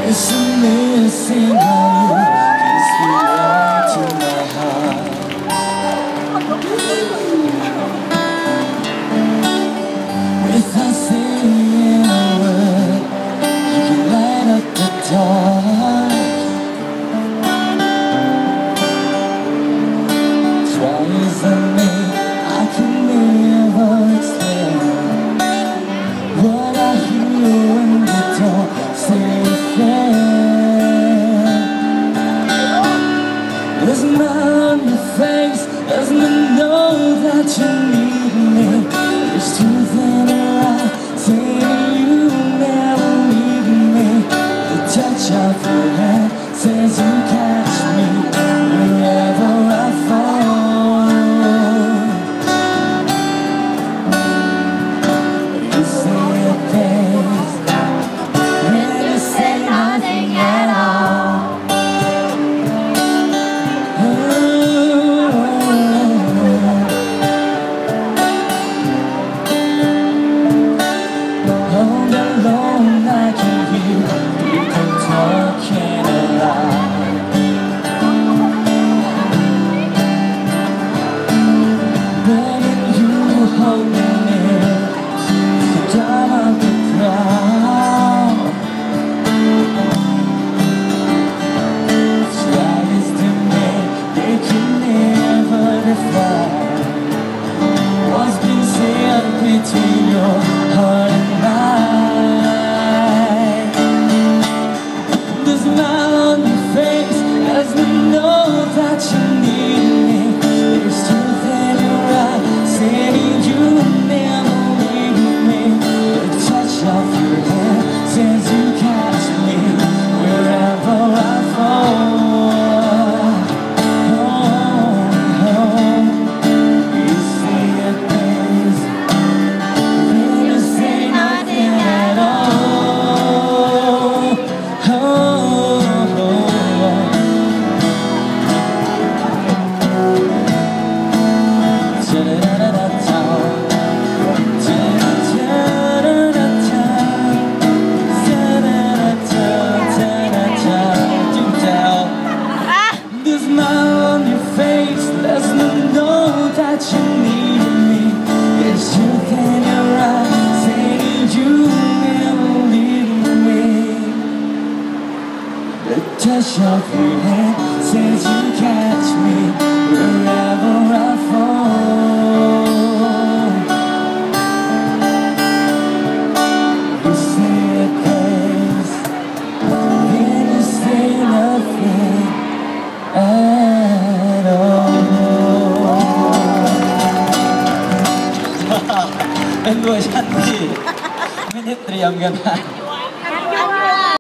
It's amazing how you can speak right to my heart. Without saying a word, you can light up the dark. Twice a me, I can never explain what I hear when you don't say a thing. There's a smile on your face, there's no know that you need me. There's truth in your eyes, saying you never leave me. The touch of your hand says you catch me wherever I fall. You say things when you say nothing at all. All alone I can hear people talking aloud. But if you hold me near the dawn of the crowd, tries to make they can never define what's been said between your heart and mine. The smile on your face as we know that you need me. There's truth in your eyes saying you never leave me. The touch of your hand says you catch me wherever I fall. You say things when you say nothing at all. The smile on your face lets me know that you need me. There's truth in your eyes saying you never leave me. The touch of your hand says you catch me wherever I fall. You say things when you say nothing at all. เป็นเวอร์ชันที่ไม่ได้เตรียมกันมา